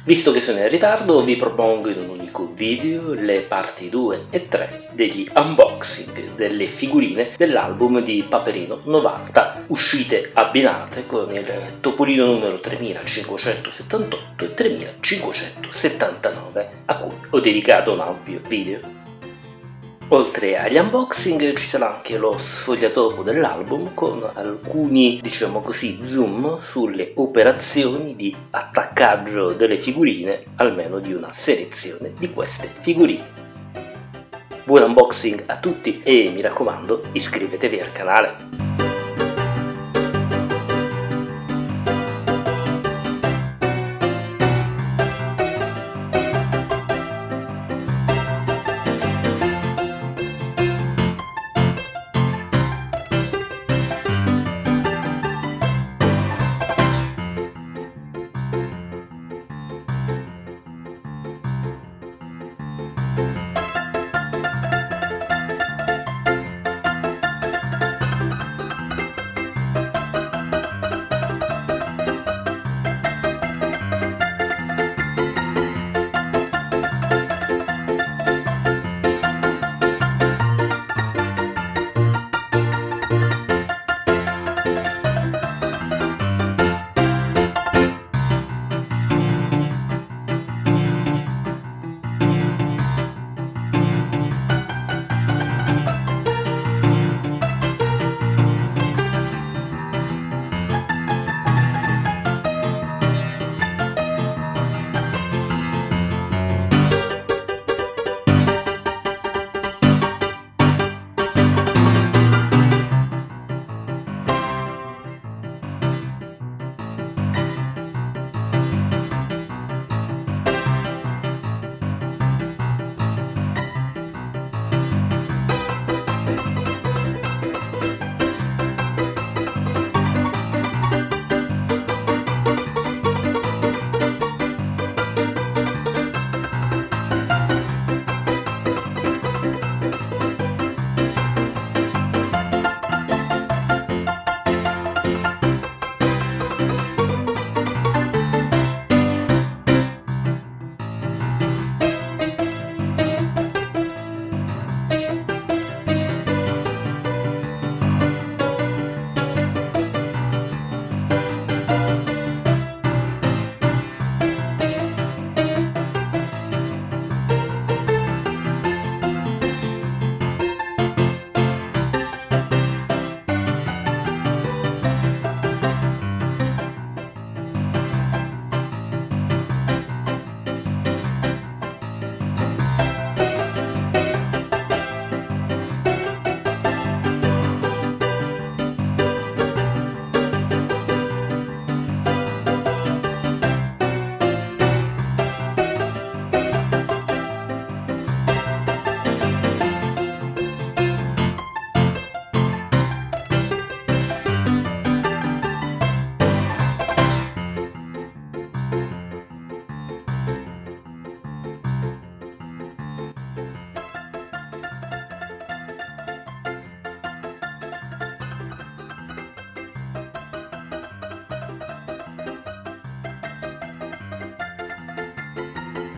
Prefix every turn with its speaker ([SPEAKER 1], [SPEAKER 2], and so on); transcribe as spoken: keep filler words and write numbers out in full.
[SPEAKER 1] Visto che sono in ritardo, vi propongo in un unico video le parti due e tre degli unboxing delle figurine dell'album di Paperino novanta, uscite abbinate con il topolino numero tremilacinquecentosettantotto e tremilacinquecentosettantanove, a cui ho dedicato un ampio video. Oltre agli unboxing ci sarà anche lo sfogliatopo dell'album con alcuni, diciamo così, zoom sulle operazioni di attaccaggio delle figurine, almeno di una selezione di queste figurine. Buon unboxing a tutti e mi raccomando, iscrivetevi al canale! Thank you.